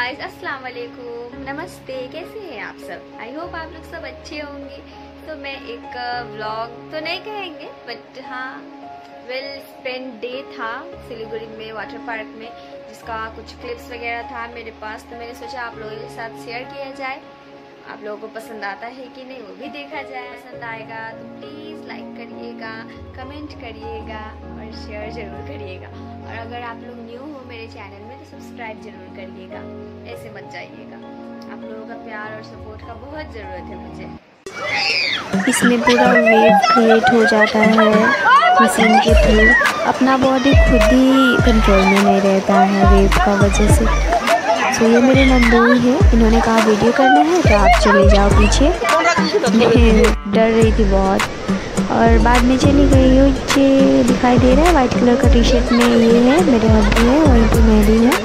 Guys, अस्सलाम वालेकुम, नमस्ते। कैसे हैं आप सब? आई होप आप लोग सब अच्छे होंगे। तो मैं एक व्लॉग तो नहीं कहेंगे, बट हाँ वेल स्पेंड डे था सिलीगुड़ी में वाटर पार्क में, जिसका कुछ क्लिप्स वगैरह था मेरे पास। तो मैंने सोचा आप लोगों के साथ शेयर किया जाए। आप लोगों को पसंद आता है कि नहीं वो भी देखा जाए। पसंद आएगा तो प्लीज़ लाइक करिएगा, कमेंट करिएगा और शेयर ज़रूर करिएगा। और अगर आप लोग न्यू हो मेरे चैनल में तो सब्सक्राइब ज़रूर करिएगा, ऐसे मत जाइएगा। आप लोगों का प्यार और सपोर्ट का बहुत ज़रूरत है मुझे। इसमें पूरा वेव क्रिएट हो जाता है मशीन के थ्रू। अपना बॉडी खुद ही कंट्रोल में नहीं रहता है वेव का वजह से। तो ये मेरे नंदोई है, इन्होंने कहा वीडियो करना है तो आप चले जाओ पीछे। मैं डर रही थी बहुत और बाद में चली गई। ये दिखाई दे रहा है वाइट कलर का टी शर्ट में, ये है मेरे हस्बैंड है, वहीं पे मेहदी है।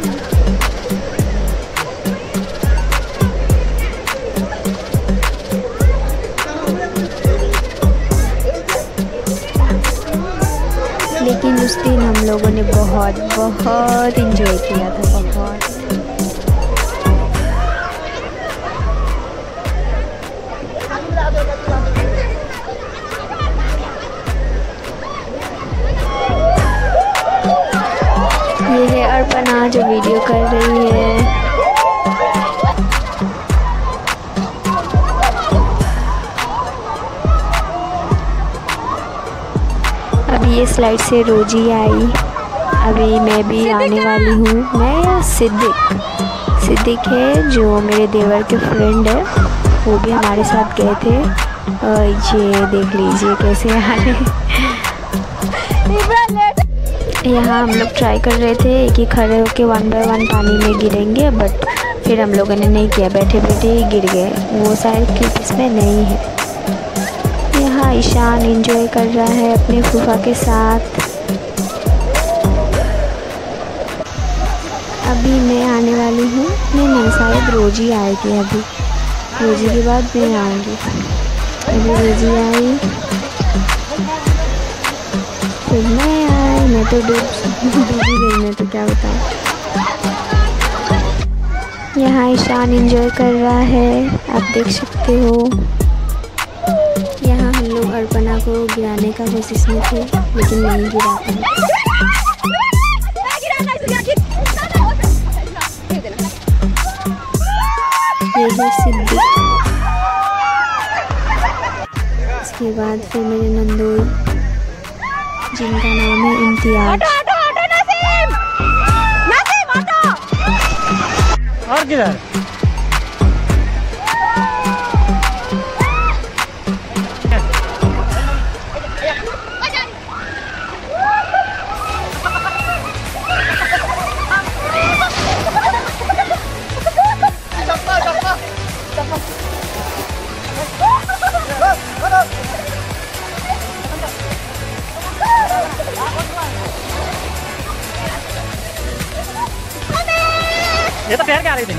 लेकिन उस दिन हम लोगों ने बहुत इंजॉय किया था, बहुत। ये है अर्पणा जो वीडियो कर रही है। अभी ये स्लाइड से रोजी आई, अभी मैं भी आने वाली हूँ। मैं सिद्दीक है जो मेरे देवर के फ्रेंड है, वो भी हमारे साथ गए थे। ये देख लीजिए कैसे आ रहे। यहाँ हम लोग ट्राई कर रहे थे कि खड़े होके 1 बाय 1 पानी में गिरेंगे, बट फिर हम लोगों ने नहीं किया, बैठे बैठे ही गिर गए। वो शायद क्लिप इसमें नहीं है। यहाँ ईशान एंजॉय कर रहा है अपने फूफा के साथ। अभी मैं आने वाली हूँ। नहीं, शायद रोजी आएगी। अभी रोजी के बाद मैं आऊँगी। अभी रोजी आई फिर मैं आई। मैं तो डूबी गई, मैं तो क्या बताऊँ। यहाँ ईशान एंजॉय कर रहा है, आप देख सकते हो। यहाँ हम लोग अर्पणा को गिराने का कोशिश में थे, लेकिन नहीं गिरा पाए। ये है सिद्दीक। इसके बाद फिर मेरे नंदोई जिनका नाम है इम्तियाज। और किधर? ये तो पैर क्या आ रही थी।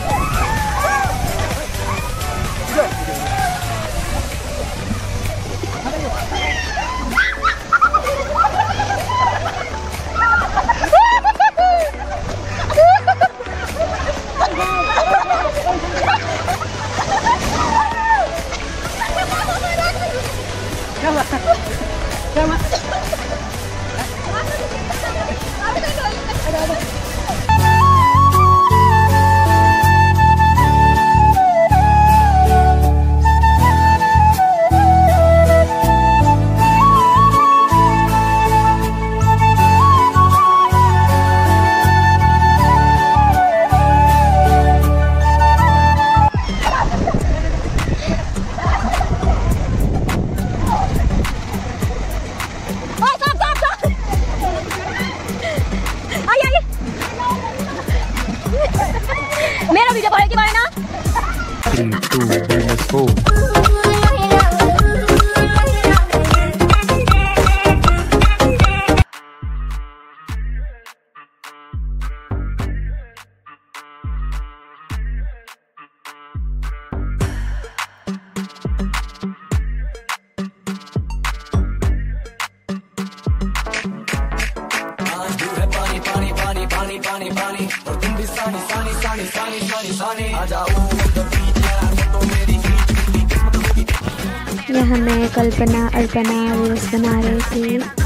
मेरा वीडियो पढ़े के बारे ना 3, 2, 1, let's go। पानी पानी पानी पानी पानी पानी और तुम भी यहाँ मैं कल्पना अर्पणा रील्स बना रही थी।